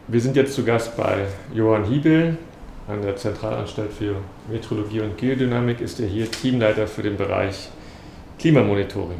Wir sind jetzt zu Gast bei Johann Hiebel an der Zentralanstalt für Meteorologie und Geodynamik. Ist er hier Teamleiter für den Bereich Klimamonitoring.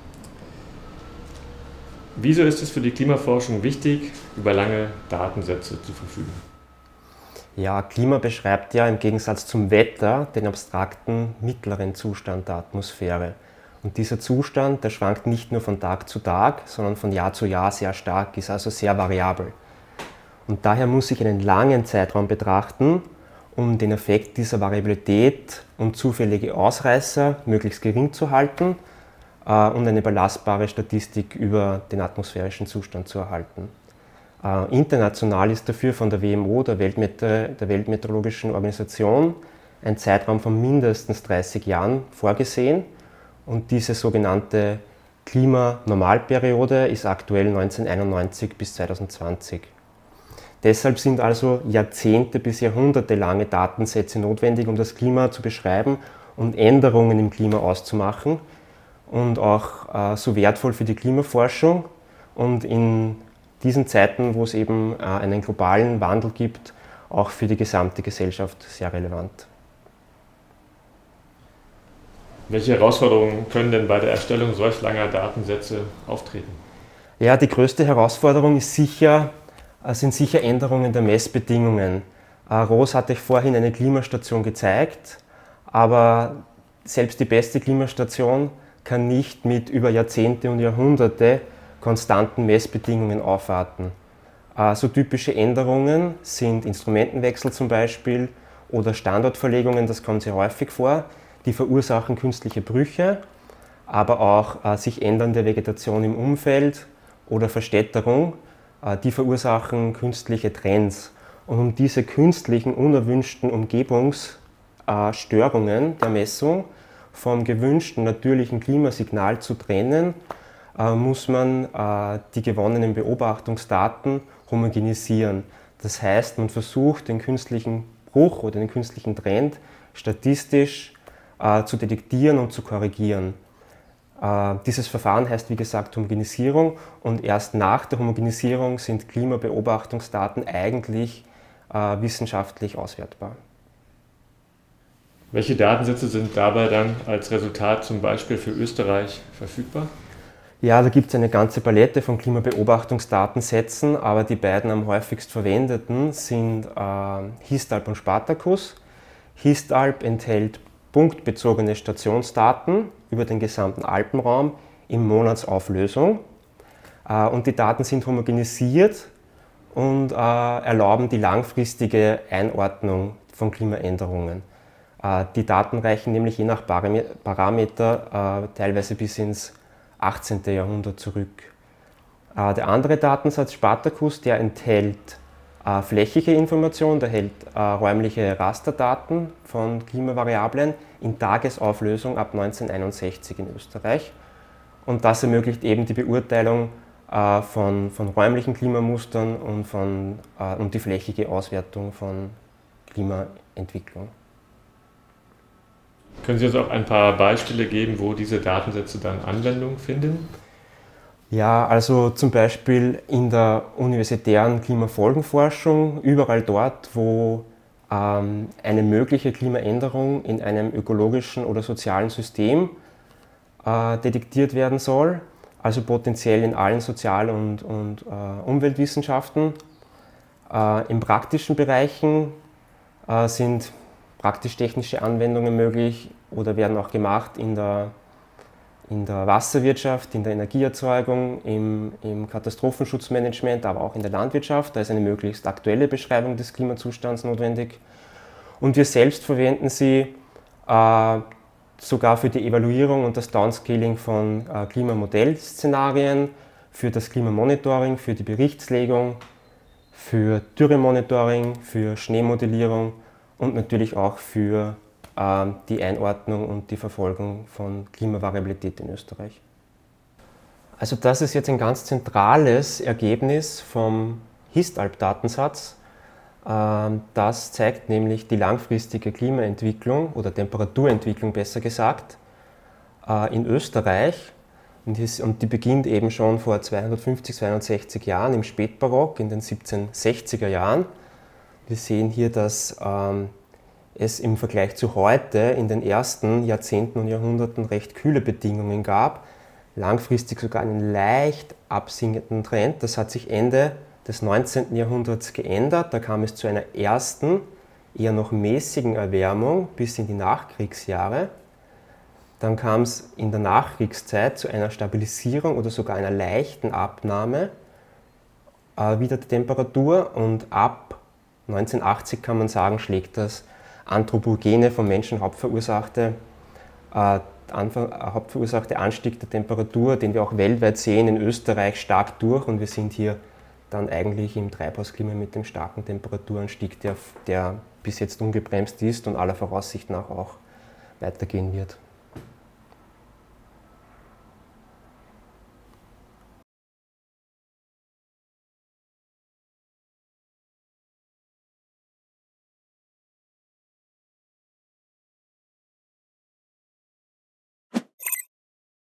Wieso ist es für die Klimaforschung wichtig, über lange Datensätze zu verfügen? Ja, Klima beschreibt ja im Gegensatz zum Wetter den abstrakten mittleren Zustand der Atmosphäre. Und dieser Zustand, der schwankt nicht nur von Tag zu Tag, sondern von Jahr zu Jahr sehr stark, ist also sehr variabel. Und daher muss ich einen langen Zeitraum betrachten, um den Effekt dieser Variabilität und zufällige Ausreißer möglichst gering zu halten und eine belastbare Statistik über den atmosphärischen Zustand zu erhalten. International ist dafür von der WMO, der Weltmeteorologischen Organisation, ein Zeitraum von mindestens 30 Jahren vorgesehen. Und diese sogenannte Klimanormalperiode ist aktuell 1991 bis 2020. Deshalb sind also Jahrzehnte bis Jahrhunderte lange Datensätze notwendig, um das Klima zu beschreiben und Änderungen im Klima auszumachen und auch so wertvoll für die Klimaforschung und in diesen Zeiten, wo es eben einen globalen Wandel gibt, auch für die gesamte Gesellschaft sehr relevant. Welche Herausforderungen können denn bei der Erstellung solch langer Datensätze auftreten? Ja, die größte Herausforderung sind sicher Änderungen der Messbedingungen. Ros hatte ich vorhin eine Klimastation gezeigt, aber selbst die beste Klimastation kann nicht mit über Jahrzehnte und Jahrhunderte konstanten Messbedingungen aufwarten. So typische Änderungen sind Instrumentenwechsel zum Beispiel oder Standortverlegungen, das kommt sehr häufig vor. Die verursachen künstliche Brüche, aber auch sich ändernde Vegetation im Umfeld oder Verstädterung, die verursachen künstliche Trends. Und um diese künstlichen, unerwünschten Umgebungsstörungen der Messung vom gewünschten natürlichen Klimasignal zu trennen, muss man die gewonnenen Beobachtungsdaten homogenisieren. Das heißt, man versucht, den künstlichen Bruch oder den künstlichen Trend statistisch zu detektieren und zu korrigieren. Dieses Verfahren heißt, wie gesagt, Homogenisierung, und erst nach der Homogenisierung sind Klimabeobachtungsdaten eigentlich wissenschaftlich auswertbar. Welche Datensätze sind dabei dann als Resultat zum Beispiel für Österreich verfügbar? Ja, da gibt es eine ganze Palette von Klimabeobachtungsdatensätzen, aber die beiden am häufigst verwendeten sind HISTALB und Spartacus. HISTALB enthält punktbezogene Stationsdaten über den gesamten Alpenraum in Monatsauflösung. Und die Daten sind homogenisiert und erlauben die langfristige Einordnung von Klimaänderungen. Die Daten reichen nämlich je nach Parameter teilweise bis ins 18. Jahrhundert zurück. Der andere Datensatz, Spartacus, der enthält flächige Information, der hält räumliche Rasterdaten von Klimavariablen in Tagesauflösung ab 1961 in Österreich. Und das ermöglicht eben die Beurteilung von räumlichen Klimamustern und die flächige Auswertung von Klimaentwicklung. Können Sie uns auch ein paar Beispiele geben, wo diese Datensätze dann Anwendung finden? Ja, also zum Beispiel in der universitären Klimafolgenforschung, überall dort, wo eine mögliche Klimaänderung in einem ökologischen oder sozialen System detektiert werden soll, also potenziell in allen Sozial- und Umweltwissenschaften. In praktischen Bereichen sind praktisch-technische Anwendungen möglich oder werden auch gemacht in der Wasserwirtschaft, in der Energieerzeugung, im Katastrophenschutzmanagement, aber auch in der Landwirtschaft. Da ist eine möglichst aktuelle Beschreibung des Klimazustands notwendig. Und wir selbst verwenden sie sogar für die Evaluierung und das Downscaling von Klimamodellszenarien, für das Klimamonitoring, für die Berichtslegung, für Dürremonitoring, für Schneemodellierung und natürlich auch für die Einordnung und die Verfolgung von Klimavariabilität in Österreich. Also das ist jetzt ein ganz zentrales Ergebnis vom HISTALB-Datensatz. Das zeigt nämlich die langfristige Klimaentwicklung oder Temperaturentwicklung besser gesagt in Österreich Und die beginnt eben schon vor 250, 260 Jahren im Spätbarock, in den 1760er Jahren. Wir sehen hier, dass es im Vergleich zu heute in den ersten Jahrzehnten und Jahrhunderten recht kühle Bedingungen gab, langfristig sogar einen leicht absinkenden Trend. Das hat sich Ende des 19. Jahrhunderts geändert. Da kam es zu einer ersten, eher noch mäßigen Erwärmung bis in die Nachkriegsjahre. Dann kam es in der Nachkriegszeit zu einer Stabilisierung oder sogar einer leichten Abnahme wieder der Temperatur, und ab 1980 kann man sagen, schlägt das anthropogene, vom Menschen hauptverursachte Anstieg der Temperatur, den wir auch weltweit sehen, in Österreich stark durch, und wir sind hier dann eigentlich im Treibhausklima mit dem starken Temperaturanstieg, der bis jetzt ungebremst ist und aller Voraussicht nach auch weitergehen wird.